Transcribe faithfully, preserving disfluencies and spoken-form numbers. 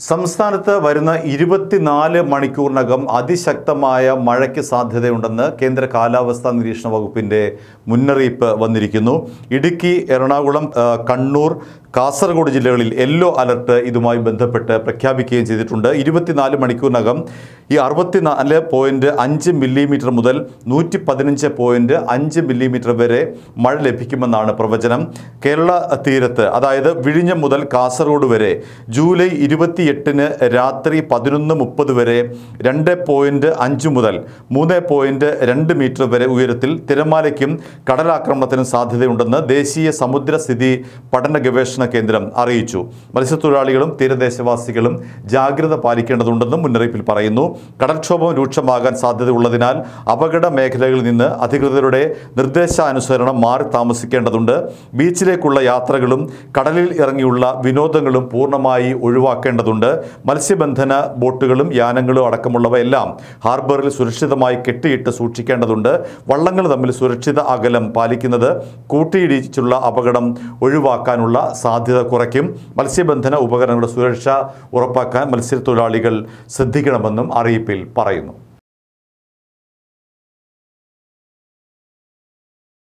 സംസ്ഥാനത്ത് വരുന്ന ഇരുപത്തിനാല് മണിക്കൂറിനകം അതിശക്തമായ മഴയ്ക്ക് സാധ്യതയുണ്ടെന്ന് കേന്ദ്ര കാലാവസ്ഥാ നിരീക്ഷണ വകുപ്പിന്റെ മുന്നറിയിപ്പ് വന്നിരിക്കുന്നു. ഇടുക്കി, എറണാകുളം, കണ്ണൂർ, കാസർഗോഡ് ജില്ലകളിൽ യെല്ലോ അലർട്ട് ഇതുമായി ബന്ധപ്പെട്ട് പ്രഖ്യാപിക്കുകയും ചെയ്തിട്ടുണ്ട്. ഇരുപത്തിനാല് മണിക്കൂറിനകം ഈ അറുപത്തിനാല് പോയിന്റ് അഞ്ച് മില്ലിമീറ്റർ മുതൽ നൂറ്റി പതിനഞ്ച് പോയിന്റ് അഞ്ച് മില്ലിമീറ്റർ വരെ മഴ ലഭിക്കുമെന്നാണ് പ്രവചനം. കേരള തീരത്ത്, അതായത് വിഴിഞ്ഞം മുതൽ കാസർഗോഡ് വരെ ജൂലൈ ഇരുപത്തിയെട്ടിന് രാത്രി പതിനൊന്ന് മുപ്പത് വരെ രണ്ട് പോയിന്റ് അഞ്ച് മുതൽ മൂന്ന് പോയിന്റ് രണ്ട് മീറ്റർ വരെ ഉയരത്തിൽ തിരമാലയ്ക്കും കടലാക്രമണത്തിനും സാധ്യതയുണ്ടെന്ന് ദേശീയ സമുദ്രസ്ഥിതി പഠന ഗവേഷണ കേന്ദ്രം അറിയിച്ചു. മത്സ്യത്തൊഴിലാളികളും തീരദേശവാസികളും ജാഗ്രത പാലിക്കേണ്ടതുണ്ടെന്നും മുന്നറിയിപ്പിൽ പറയുന്നു. കടൽക്ഷോഭം രൂക്ഷമാകാൻ സാധ്യതയുള്ളതിനാൽ അപകട മേഖലകളിൽ നിന്ന് അധികൃതരുടെ നിർദ്ദേശാനുസരണം മാറി താമസിക്കേണ്ടതുണ്ട്. ബീച്ചിലേക്കുള്ള യാത്രകളും കടലിൽ ഇറങ്ങിയുള്ള വിനോദങ്ങളും പൂർണ്ണമായി ഒഴിവാക്കേണ്ടതുണ്ട്. മത്സ്യബന്ധന ബോട്ടുകളും യാനങ്ങളും അടക്കമുള്ളവയെല്ലാം ഹാർബറിൽ സുരക്ഷിതമായി കെട്ടിയിട്ട് സൂക്ഷിക്കേണ്ടതുണ്ട്. വള്ളങ്ങൾ തമ്മിൽ സുരക്ഷിത അകലം പാലിക്കുന്നത് കൂട്ടിയിടിച്ചുള്ള അപകടം ഒഴിവാക്കാനുള്ള സാധ്യത കുറയ്ക്കും. മത്സ്യബന്ധന ഉപകരണങ്ങളുടെ സുരക്ഷ ഉറപ്പാക്കാൻ മത്സ്യത്തൊഴിലാളികൾ ശ്രദ്ധിക്കണമെന്നും അറിയിപ്പിൽ പറയുന്നു.